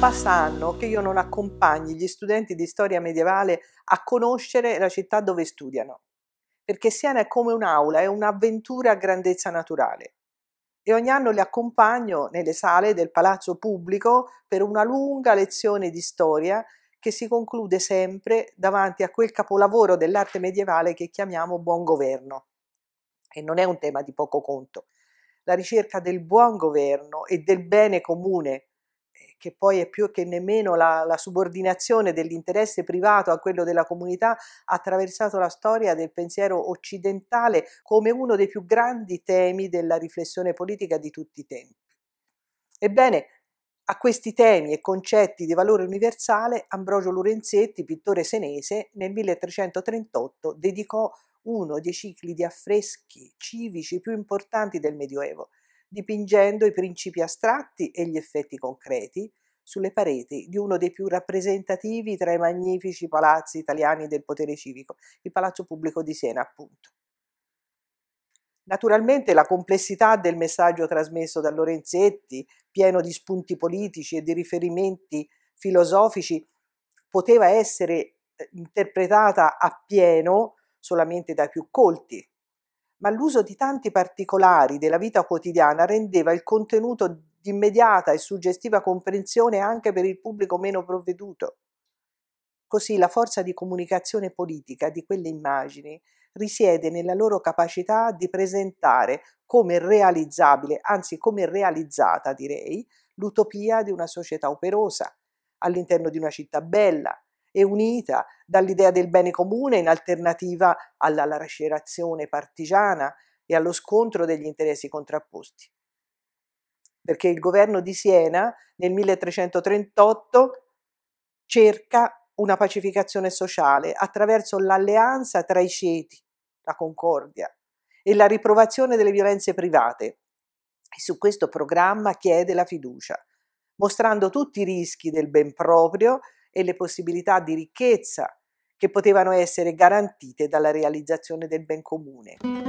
passa anno che io non accompagni gli studenti di storia medievale a conoscere la città dove studiano, perché Siena è come un'aula, è un'avventura a grandezza naturale. E ogni anno li accompagno nelle sale del Palazzo Pubblico per una lunga lezione di storia che si conclude sempre davanti a quel capolavoro dell'arte medievale che chiamiamo buon governo. E non è un tema di poco conto. La ricerca del buon governo e del bene comune, che poi è più che nemmeno la subordinazione dell'interesse privato a quello della comunità, ha attraversato la storia del pensiero occidentale come uno dei più grandi temi della riflessione politica di tutti i tempi. Ebbene, a questi temi e concetti di valore universale, Ambrogio Lorenzetti, pittore senese, nel 1338 dedicò uno dei cicli di affreschi civici più importanti del Medioevo, dipingendo i principi astratti e gli effetti concreti sulle pareti di uno dei più rappresentativi tra i magnifici palazzi italiani del potere civico, il Palazzo Pubblico di Siena, appunto. Naturalmente la complessità del messaggio trasmesso da Lorenzetti, pieno di spunti politici e di riferimenti filosofici, poteva essere interpretata appieno solamente dai più colti, ma l'uso di tanti particolari della vita quotidiana rendeva il contenuto di immediata e suggestiva comprensione anche per il pubblico meno provveduto. Così la forza di comunicazione politica di quelle immagini risiede nella loro capacità di presentare come realizzabile, anzi come realizzata direi, l'utopia di una società operosa, all'interno di una città bella e unita dall'idea del bene comune in alternativa alla lacerazione partigiana e allo scontro degli interessi contrapposti. Perché il governo di Siena nel 1338 cerca una pacificazione sociale attraverso l'alleanza tra i ceti, la concordia e la riprovazione delle violenze private. E su questo programma chiede la fiducia, mostrando tutti i rischi del ben proprio e le possibilità di ricchezza che potevano essere garantite dalla realizzazione del ben comune.